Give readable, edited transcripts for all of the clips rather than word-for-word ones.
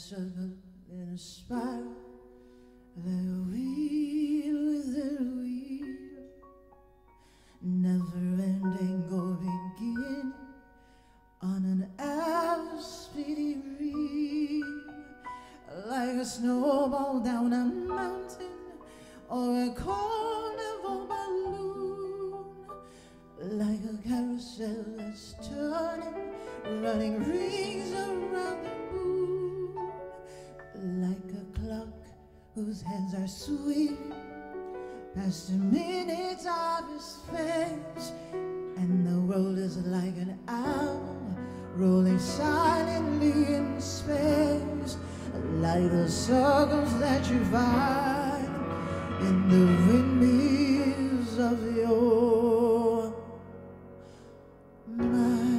circle in a spiral, like a wheel within a wheel, never ending or beginning on an ever-speedy reel, like a snowball down a mountain or a carnival balloon, like a carousel that's turning, running rings around the moon, like a clock whose hands are sweeping past the minutes of his face, and the world is like an album rolling silently in space, like the circles that you find in the windmills of your mind.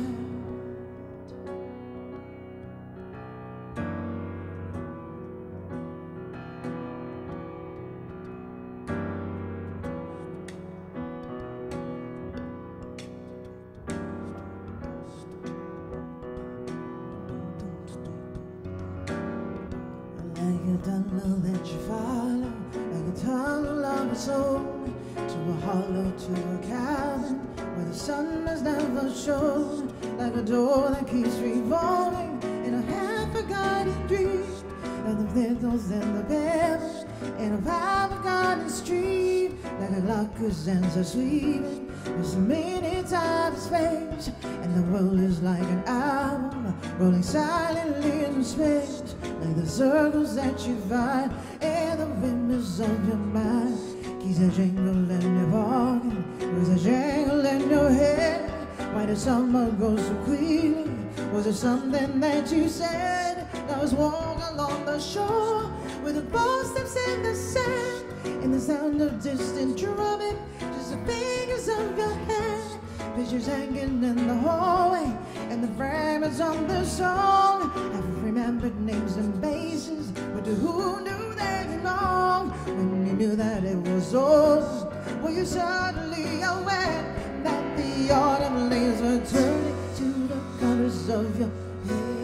Like a tunnel that you follow, like a tunnel of its own, to a hollow, to a cabin where the sun has never shone, like a door that keeps revolving in a half-forgotten dream, like the fiddles and the pebbles in a half-forgotten stream, like a clock whose hands are sweeping with so many times space, and the world is like an album rolling silently in space, like the circles that you find in the windmills of your mind. Keys a jingle in your pocket, was a jangle in your head. Why did summer go so quickly? Was it something that you said? I was walking along the shore with the footsteps in the sand, and the sound of distant drumming, just the fingers of your hand. Pictures hanging in the hallway, and the fragments of the song. I've remembered names and faces, but to who knew they belonged? When you knew that it was over, were you suddenly aware that the autumn leaves were turning to the colors of your hair?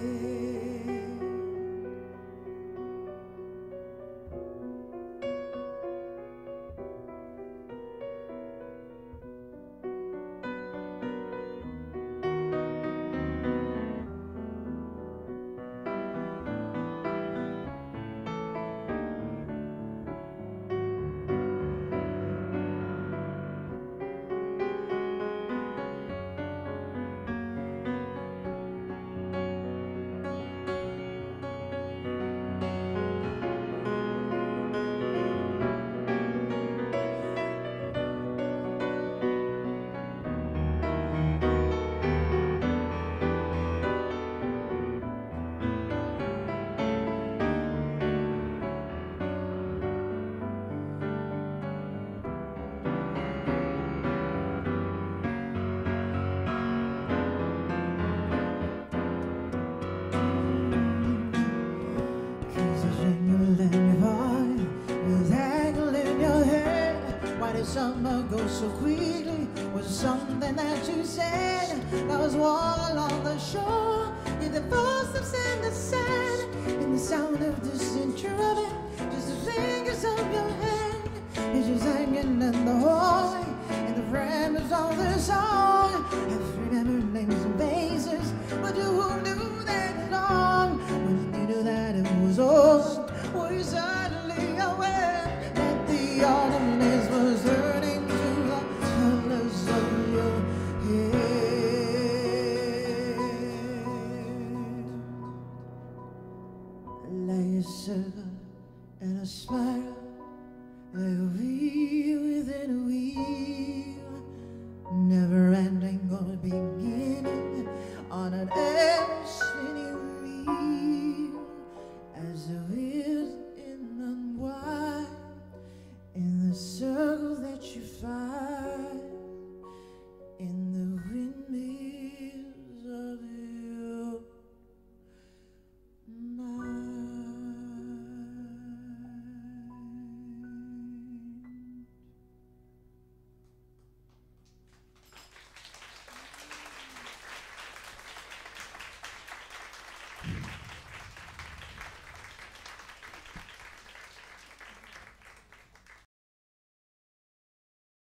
Summer goes so quickly, was something that you said. I was walking along the shore, in the footsteps in the sand, in the sound of distant drumming, just the fingers of your hand. Pictures hanging in the hallway,